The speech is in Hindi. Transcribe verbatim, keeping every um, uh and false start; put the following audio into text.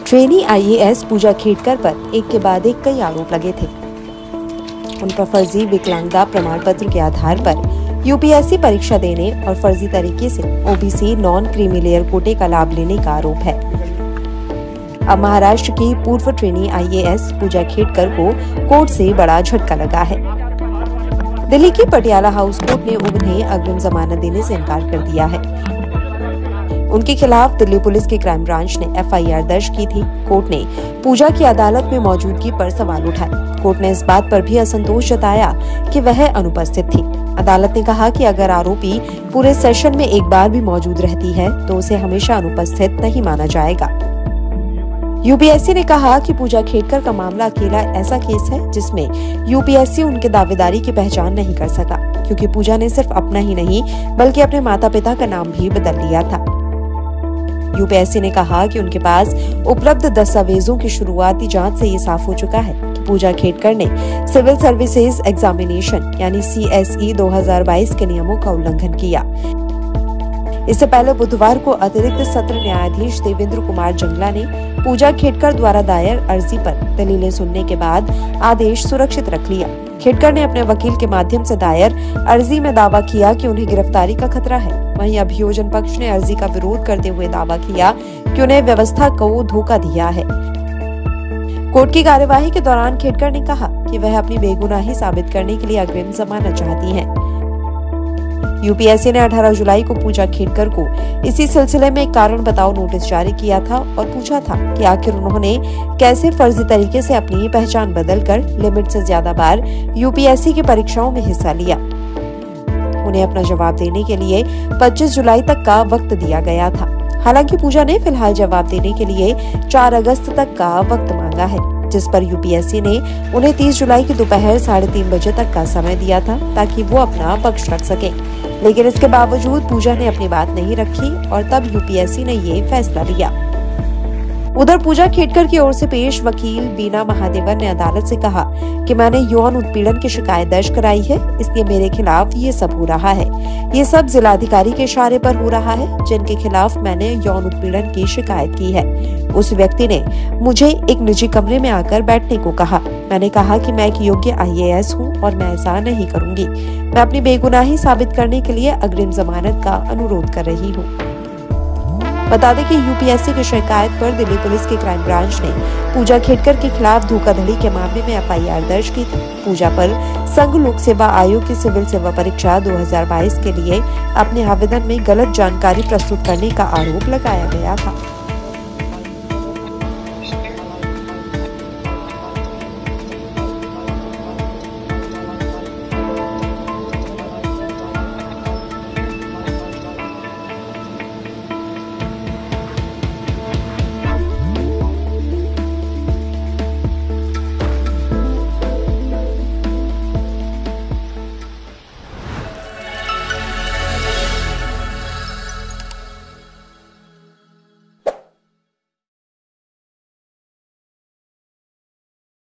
ट्रेनी आईएएस पूजा खेडकर पर एक के बाद एक कई आरोप लगे थे। उन पर फर्जी विकलांगता प्रमाण पत्र के आधार पर यूपीएससी परीक्षा देने और फर्जी तरीके से ओबीसी नॉन क्रीमी लेयर कोटे का लाभ लेने का आरोप है। अब महाराष्ट्र की पूर्व ट्रेनी आईएएस पूजा खेडकर को कोर्ट से बड़ा झटका लगा है। दिल्ली की पटियाला हाउस कोर्ट ने उन्हें अग्रिम जमानत देने से इनकार कर दिया है। उनके खिलाफ दिल्ली पुलिस के क्राइम ब्रांच ने एफआईआर दर्ज की थी। कोर्ट ने पूजा की अदालत में मौजूदगी पर सवाल उठाए। कोर्ट ने इस बात पर भी असंतोष जताया कि वह अनुपस्थित थी। अदालत ने कहा कि अगर आरोपी पूरे सेशन में एक बार भी मौजूद रहती है तो उसे हमेशा अनुपस्थित नहीं माना जाएगा। यूपीएससी ने कहा कि पूजा खेडकर का मामला अकेला ऐसा केस है जिसमें यूपीएससी उनके दावेदारी की पहचान नहीं कर सका, क्योंकि पूजा ने सिर्फ अपना ही नहीं बल्कि अपने माता पिता का नाम भी बदल लिया था। यूपीएससी ने कहा कि उनके पास उपलब्ध दस्तावेजों की शुरुआती जांच से ये साफ हो चुका है कि पूजा खेडकर ने सिविल सर्विसेज एग्जामिनेशन यानी सीएसई दो हज़ार बाईस के नियमों का उल्लंघन किया। इससे पहले बुधवार को अतिरिक्त सत्र न्यायाधीश देवेंद्र कुमार जंगला ने पूजा खेडकर द्वारा दायर अर्जी पर दलीलें सुनने के बाद आदेश सुरक्षित रख लिया। खेडकर ने अपने वकील के माध्यम से दायर अर्जी में दावा किया कि उन्हें गिरफ्तारी का खतरा है। वहीं अभियोजन पक्ष ने अर्जी का विरोध करते हुए दावा किया कि उन्हें व्यवस्था को धोखा दिया है। कोर्ट की कार्यवाही के दौरान खेडकर ने कहा कि वह अपनी बेगुनाही साबित करने के लिए अग्रिम जमानत चाहती हैं। यूपीएससी ने अठारह जुलाई को पूजा खेडकर को इसी सिलसिले में एक कारण बताओ नोटिस जारी किया था और पूछा था कि आखिर उन्होंने कैसे फर्जी तरीके से अपनी पहचान बदलकर लिमिट से ज्यादा बार यूपीएससी की परीक्षाओं में हिस्सा लिया। उन्हें अपना जवाब देने के लिए पच्चीस जुलाई तक का वक्त दिया गया था। हालांकि पूजा ने फिलहाल जवाब देने के लिए चार अगस्त तक का वक्त मांगा है, जिस पर यूपीएससी ने उन्हें तीस जुलाई की दोपहर साढ़े तीन बजे तक का समय दिया था ताकि वो अपना पक्ष रख सके। लेकिन इसके बावजूद पूजा ने अपनी बात नहीं रखी और तब यूपीएससी ने ये फैसला लिया। उधर पूजा खेडकर की ओर से पेश वकील बीना महादेवन ने अदालत से कहा कि मैंने यौन उत्पीड़न की शिकायत दर्ज कराई है, इसलिए मेरे खिलाफ ये सब हो रहा है। ये सब जिलाधिकारी के इशारे पर हो रहा है जिनके खिलाफ मैंने यौन उत्पीड़न की शिकायत की है। उस व्यक्ति ने मुझे एक निजी कमरे में आकर बैठने को कहा। मैंने कहा कि मैं एक योग्य आईएएस हूँ और मैं ऐसा नहीं करूंगी। मैं अपनी बेगुनाही साबित करने के लिए अग्रिम जमानत का अनुरोध कर रही हूँ। बता दें कि यूपीएससी की शिकायत पर दिल्ली पुलिस के क्राइम ब्रांच ने पूजा खेडकर के खिलाफ धोखाधड़ी के मामले में एफआईआर दर्ज की थी। पूजा पर संघ लोक सेवा आयोग की सिविल सेवा परीक्षा दो हज़ार बाईस के लिए अपने आवेदन में गलत जानकारी प्रस्तुत करने का आरोप लगाया गया था।